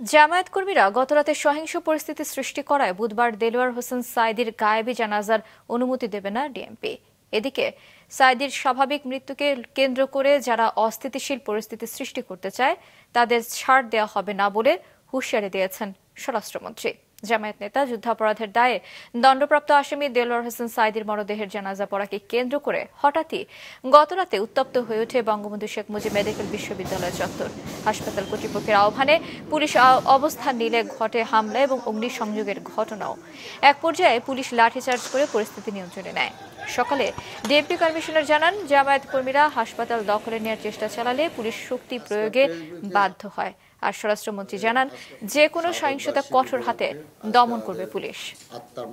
জামায়াত কর্মীরা গতরাতে সহিংস পরিস্থিতি সৃষ্টি করায় বুধবার দেলোয়ার হোসেন সাঈদীর গায়েবী জানাজার অনুমতি দেবে না ডিএমপি। এদিকে সাঈদীর স্বাভাবিক মৃত্যুকে কেন্দ্র করে যারা অস্থিতিশীল পরিস্থিতি সৃষ্টি করতে চায় তাদের ছাড় দেওয়া হবে না বলে হুঁশিয়ারি দিয়েছেন স্বরাষ্ট্রমন্ত্রী। জামায়াত নেতা যুদ্ধাপরাধের দায়ে দণ্ডপ্রাপ্ত আসামি দেলোয়ার হোসেন সাঈদীর মরদেহের জানাজা পড়াকে কেন্দ্র করে হঠাৎই গতরাতে উত্তপ্ত হয়ে ওঠে বঙ্গবন্ধু শেখ মুজিব মেডিকেল বিশ্ববিদ্যালয় চত্বর। হাসপাতাল কর্তৃপক্ষের আহ্বানে পুলিশ অবস্থান নিলে ঘটে হামলা এবং অগ্নিসংযোগের ঘটনাও। এক পর্যায়ে পুলিশ লাঠিচার্জ করে পরিস্থিতি নিয়ন্ত্রণে নেয়। সকালে ডেপুটি কমিশনার জানান, জামায়াত কর্মীরা হাসপাতাল দখলে নেওয়ার চেষ্টা চালালে পুলিশ শক্তি প্রয়োগে বাধ্য হয়। আর স্বরাষ্ট্রমন্ত্রী জানান, যে কোনো সহিংসতা কঠোর হাতে দমন করবে পুলিশ।